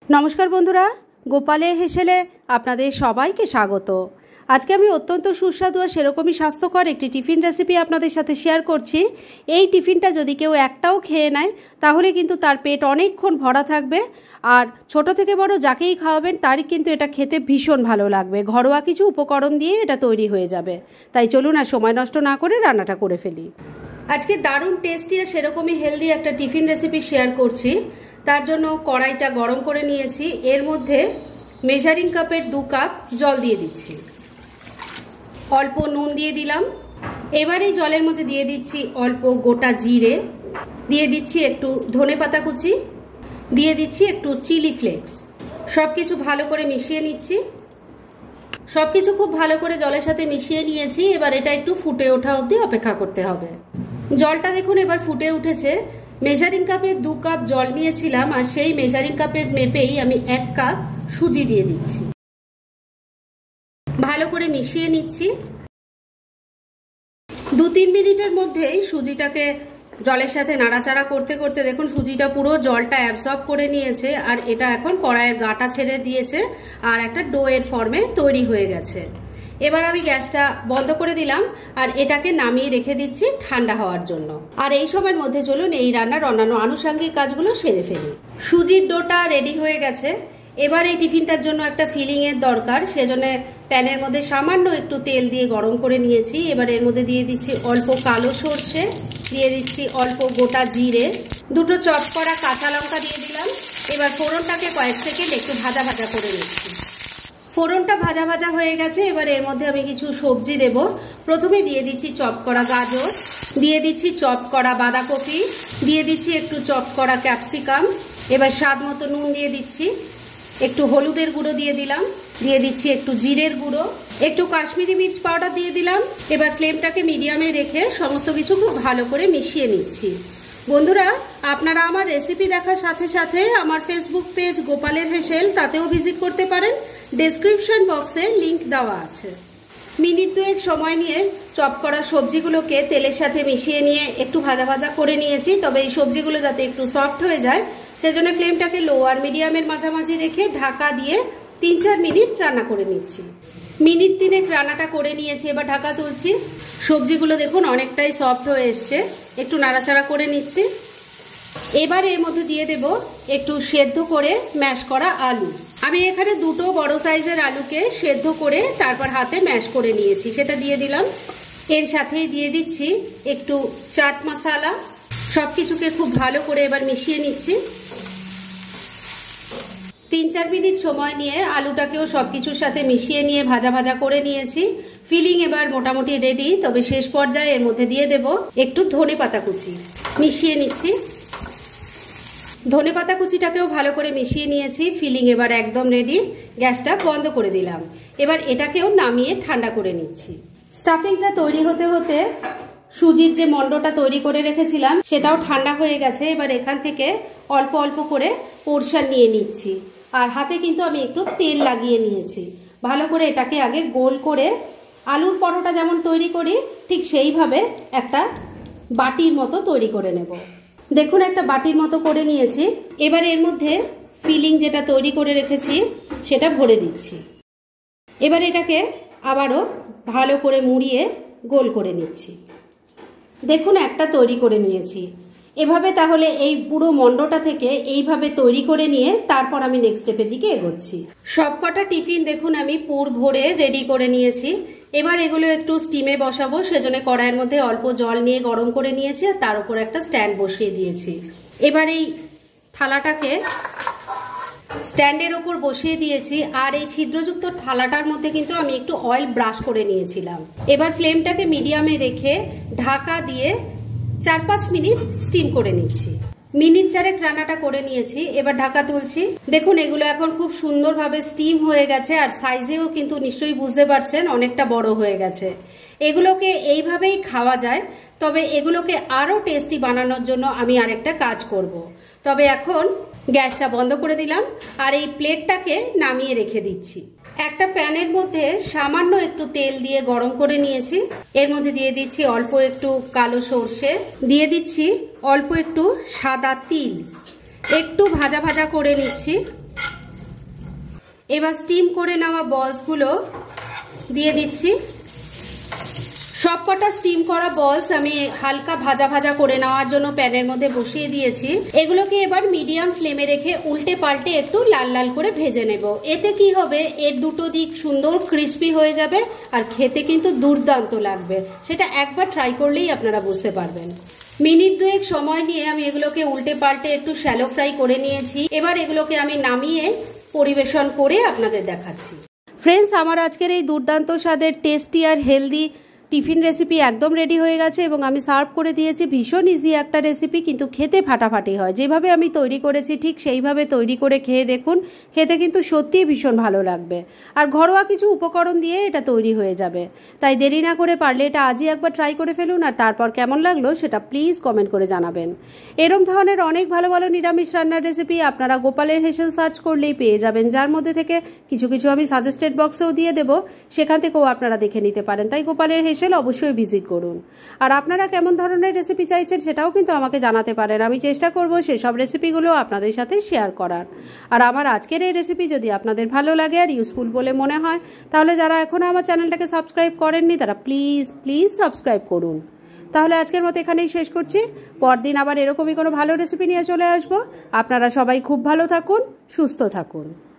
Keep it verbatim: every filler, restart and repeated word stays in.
নমস্কার বন্ধুরা, গোপালের হেসেলে আপনাদের সবাইকে স্বাগত। আজকে আমি অত্যন্ত সুস্বাদু আর সেরকমই স্বাস্থ্যকর একটি টিফিন রেসিপি আপনাদের সাথে শেয়ার করছি। এই টিফিনটা যদি কেউ একটাও খেয়ে নেয় তাহলে কিন্তু তার পেট অনেকক্ষণ ভরা থাকবে, আর ছোট থেকে বড় যাকেই খাওয়াবেন তারই কিন্তু এটা খেতে ভীষণ ভালো লাগবে। ঘরোয়া কিছু উপকরণ দিয়ে এটা তৈরি হয়ে যাবে। তাই চলুন আর সময় নষ্ট না করে রান্নাটা করে ফেলি। আজকে দারুণ টেস্টি আর সেরকমই হেলদি একটা টিফিন রেসিপি শেয়ার করছি। তার জন্য কড়াইটা গরম করে নিয়েছি, এর মধ্যে মেজারিং কাপের দু কাপ জল দিয়ে দিচ্ছি, অল্প নুন দিয়ে দিলাম। এবার এই জলের মধ্যে দিয়ে দিচ্ছি অল্প গোটা জিরে, দিয়ে দিচ্ছি একটু ধনেপাতা কুচি, দিয়ে দিচ্ছি একটু চিলি ফ্লেক্স। সব কিছু ভালো করে মিশিয়ে নিচ্ছি। সব কিছু খুব ভালো করে জলের সাথে মিশিয়ে নিয়েছি। এবার এটা একটু ফুটে ওঠা অবধি অপেক্ষা করতে হবে। জলটা দেখুন এবার ফুটে উঠেছে। মেজারিং কাপে দু কাপ জল নিয়েছিলাম, আর সেই মেজারিং কাপের মেপেই আমি এক কাপ সুজি দিয়ে দিচ্ছি। ভালো করে মিশিয়ে নিচ্ছি। দু তিন মিনিটের মধ্যেই সুজিটাকে জলের সাথে নাড়াচাড়া করতে করতে দেখুন সুজিটা পুরো জলটা অ্যাবজর্ব করে নিয়েছে, আর এটা এখন কড়াইয়ের গাটা ছেড়ে দিয়েছে আর একটা ডোয়ের ফর্মে তৈরি হয়ে গেছে। এবার আমি গ্যাসটা বন্ধ করে দিলাম আর এটাকে নামিয়ে রেখে দিচ্ছি ঠান্ডা হওয়ার জন্য। আর এই সময়ের মধ্যে চলুন এই রান্নার অন্যান্য আনুষঙ্গিক কাজগুলো সেরে ফেলি। সুজির ডোটা রেডি হয়ে গেছে। এবার এই টিফিনটার জন্য একটা ফিলিং এর দরকার, সেজন্য প্যানের মধ্যে সামান্য একটু তেল দিয়ে গরম করে নিয়েছি। এবার এর মধ্যে দিয়ে দিচ্ছি অল্প কালো সর্ষে, দিয়ে দিচ্ছি অল্প গোটা জিরে, দুটো চপ করা কাঁচা লঙ্কা দিয়ে দিলাম। এবার ফোড়নটাকে কয়েক সেকেন্ড একটু ভাজা ভাজা করে নিচ্ছি। ফোড়নটা ভাজা ভাজা হয়ে গেছে। এবার এর মধ্যে আমি কিছু সবজি দেব। প্রথমে দিয়ে দিচ্ছি চপ করা গাজর, দিয়ে দিচ্ছি চপ করা বাঁধাকপি, দিয়ে দিচ্ছি একটু চপ করা ক্যাপসিকাম। এবার স্বাদ মতো নুন দিয়ে দিচ্ছি, একটু হলুদের গুঁড়ো দিয়ে দিলাম, দিয়ে দিচ্ছি একটু জিরের গুঁড়ো, একটু কাশ্মীরি মির্চ পাউডার দিয়ে দিলাম। এবার ফ্লেমটাকে মিডিয়ামে রেখে সমস্ত কিছু খুব ভালো করে মিশিয়ে নিচ্ছি। বন্ধুরা, আপনারা আমার রেসিপি দেখার সাথে সাথে আমার ফেসবুক পেজ গোপালের হেসেল তাতেও ভিজিট করতে পারেন। ডেসক্রিপশন বক্সে লিংক দেওয়া আছে। মিনিট দুয়েক সময় নিয়ে চপ করা সবজিগুলোকে তেলের সাথে মিশিয়ে নিয়ে একটু ভাজা ভাজা করে নিয়েছি। তবে এই সবজিগুলো যাতে একটু সফট হয়ে যায় সেজন্য ফ্লেমটাকে লো আর মিডিয়ামের মাঝামাঝি রেখে ঢাকা দিয়ে তিন চার মিনিট রান্না করে নিচ্ছি। মিনিট তিনেক রান্নাটা করে নিয়েছি। এবার ঢাকা তুলছি। সবজিগুলো দেখুন অনেকটাই সফট হয়ে এসছে, একটু নাড়াচাড়া করে নিচ্ছি। এবার এর মধ্যে দিয়ে দেব একটু সেদ্ধ করে ম্যাশ করা আলু। আমি এখানে দুটো বড় সাইজের আলুকে সেদ্ধ করে তারপর হাতে ম্যাশ করে নিয়েছি, সেটা দিয়ে দিলাম। এর সাথেই দিয়ে দিচ্ছি একটু চাট মশলা। সবকিছুকে খুব ভালো করে এবার মিশিয়ে নিচ্ছি। তিন চার মিনিট সময় নিয়ে আলুটাকেও সবকিছুর সাথে মিশিয়ে নিয়ে ভাজা ভাজা করে নিয়েছি। ফিলিং এবার মোটামুটি রেডি। তবে শেষ পর্যায়ে এর মধ্যে দিয়ে দেব একটু ধনেপাতা কুচি। মিশিয়ে নিচ্ছি। ধনেপাতা কুচিটাকেও ভালো করে মিশিয়ে নিয়েছি। ফিলিং এবার একদম রেডি। গ্যাসটা বন্ধ করে দিলাম। এবার এটাকেও নামিয়ে ঠান্ডা করে নিচ্ছি। স্টাফিংটা তৈরি হতে হতে সুজির যে মন্ডটা তৈরি করে রেখেছিলাম সেটাও ঠান্ডা হয়ে গেছে। এবার এখান থেকে অল্প অল্প করে পোরশন নিয়ে নিচ্ছি, আর হাতে কিন্তু আমি একটু তেল লাগিয়ে নিয়েছি। ভালো করে এটাকে আগে গোল করে আলুর পরোটা যেমন তৈরি করি ঠিক সেইভাবে একটা বাটির মতো তৈরি করে নেব। দেখুন একটা বাটির মতো করে নিয়েছি। এবার এর মধ্যে ফিলিং যেটা তৈরি করে রেখেছি সেটা ভরে দিচ্ছি। এবার এটাকে আবারও ভালো করে মুড়িয়ে গোল করে নিচ্ছি। দেখুন একটা তৈরি করে নিয়েছি। এভাবে তাহলে এই পুরো মন্ডটা থেকে এইভাবে তৈরি করে নিয়ে তারপর আমি নেক্সট স্টেপের দিকে এগোচ্ছি। সবকটা টিফিন দেখুন আমি পুর ভরে রেডি করে নিয়েছি। এবার এগুলো একটু স্টিমে বসাবো, সেজন্য কড়াইয়ের মধ্যে অল্প জল নিয়ে গরম করে নিয়েছি আর তার উপর একটা স্ট্যান্ড বসিয়ে দিয়েছি। এবার এই থালাটাকে স্ট্যান্ডের ওপর বসিয়ে দিয়েছি, আর এই ছিদ্রযুক্ত থালাটার মধ্যে কিন্তু আমি একটু অয়েল ব্রাশ করে নিয়েছিলাম। এবার ফ্লেমটাকে মিডিয়ামে রেখে ঢাকা দিয়ে চার পাঁচ মিনিট স্টিম করে নিচ্ছি। মিনিট চারেক রান্নাটা করে নিয়েছি। এবার ঢাকা তুলছি। দেখুন এগুলো এখন খুব সুন্দরভাবে স্টিম হয়ে গেছে, আর সাইজেও কিন্তু নিশ্চয়ই বুঝতে পারছেন অনেকটা বড় হয়ে গেছে। এগুলোকে এইভাবেই খাওয়া যায়, তবে এগুলোকে আরো টেস্টি বানানোর জন্য আমি আরেকটা কাজ করব। তবে এখন গ্যাসটা বন্ধ করে দিলাম আর এই প্লেটটাকে নামিয়ে রেখে দিচ্ছি। একটা প্যানের মধ্যে সামান্য একটু তেল দিয়ে গরম করে নিয়েছি। এর মধ্যে দিয়ে দিচ্ছি অল্প একটু কালো সর্ষে, দিয়ে দিচ্ছি অল্প একটু সাদা তিল। একটু ভাজা ভাজা করে নিচ্ছি। এবার স্টিম করে নেওয়া বলসগুলো দিয়ে দিচ্ছি। সবকটা স্টিম করা বলস আমি হালকা ভাজা ভাজা করে নেওয়ার জন্য প্যানের মধ্যে বসিয়ে দিয়েছি। এগুলোকে এবার মিডিয়াম ফ্লেমে রেখে উল্টে পাল্টে একটু লাল লাল করে ভেজে নেব। এতে কি হবে, এর দুটো দিক সুন্দর ক্রিস্পি হয়ে যাবে আর খেতে কিন্তু দুর্দান্ত লাগবে। সেটা একবার ট্রাই করলেই আপনারা বুঝতে পারবেন। মিনিট দুয়েক সময় নিয়ে আমি এগুলোকে উল্টে পাল্টে একটু শ্যালো ফ্রাই করে নিয়েছি। এবার এগুলোকে আমি নামিয়ে পরিবেশন করে আপনাদের দেখাচ্ছি। ফ্রেন্ডস, আমার আজকের এই দুর্দান্ত স্বাদের টেস্টি আর হেলদি টিফিন রেসিপি একদম রেডি হয়ে গেছে এবং আমি সার্ভ করে দিয়েছি। ভীষণ ইজি একটা রেসিপি, কিন্তু খেতে ফাটাফাটি হয়। যেভাবে আমি তৈরি করেছি ঠিক সেইভাবে তৈরি করে খেয়ে দেখুন, খেতে কিন্তু সত্যিই ভীষণ ভালো লাগবে। আর ঘরোয়া কিছু উপকরণ দিয়ে এটা তৈরি হয়ে যাবে। তাই দেরি না করে পারলে এটা আজই একবার ট্রাই করে ফেলুন, আর তারপর কেমন লাগলো সেটা প্লিজ কমেন্ট করে জানাবেন। এরম ধরনের অনেক ভালো ভালো নিরামিষ রান্নার রেসিপি আপনারা গোপালের হেসেল সার্চ করলেই পেয়ে যাবেন, যার মধ্যে থেকে কিছু কিছু আমি সাজেস্টেড বক্সেও দিয়ে দেবো, সেখান থেকেও আপনারা দেখে নিতে পারেন। তাই গোপালের হেসেল অবশ্যই ভিজিট করুন। আর আপনারা কেমন ধরনের রেসিপি চাইছেন সেটাও কিন্তু আমাকে জানাতে পারেন। আমি চেষ্টা করব সেসব রেসিপিগুলো আপনাদের সাথে শেয়ার করার। আর আমার আজকের এই রেসিপি যদি আপনাদের ভালো লাগে আর ইউজফুল বলে মনে হয়, তাহলে যারা এখনো আমার চ্যানেলটাকে সাবস্ক্রাইব করেননি তারা প্লিজ প্লিজ সাবস্ক্রাইব করুন। তাহলে আজকের মতো এখানেই শেষ করছি। পরদিন আবার এরকমই কোনো ভালো রেসিপি নিয়ে চলে আসবো। আপনারা সবাই খুব ভালো থাকুন, সুস্থ থাকুন।